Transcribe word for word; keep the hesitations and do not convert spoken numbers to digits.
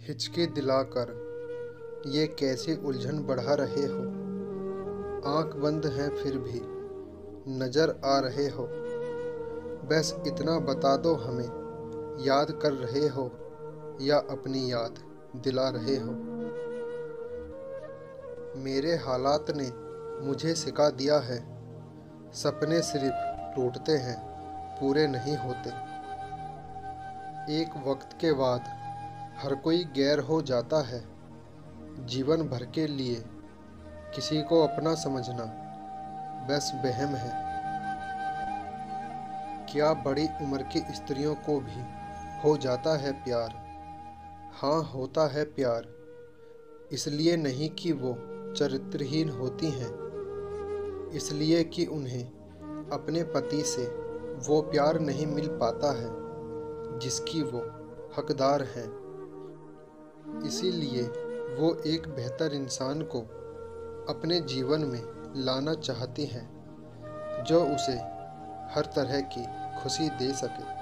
हिचकी दिलाकर ये कैसी उलझन बढ़ा रहे हो। आंख बंद है फिर भी नजर आ रहे हो। बस इतना बता दो हमें, याद कर रहे हो या अपनी याद दिला रहे हो। मेरे हालात ने मुझे सिखा दिया है, सपने सिर्फ टूटते हैं, पूरे नहीं होते। एक वक्त के बाद हर कोई गैर हो जाता है। जीवन भर के लिए किसी को अपना समझना बस वहम है। क्या बड़ी उम्र की स्त्रियों को भी हो जाता है प्यार? हाँ, होता है प्यार। इसलिए नहीं कि वो चरित्रहीन होती हैं, इसलिए कि उन्हें अपने पति से वो प्यार नहीं मिल पाता है जिसकी वो हकदार हैं। इसीलिए वो एक बेहतर इंसान को अपने जीवन में लाना चाहती हैं, जो उसे हर तरह की खुशी दे सके।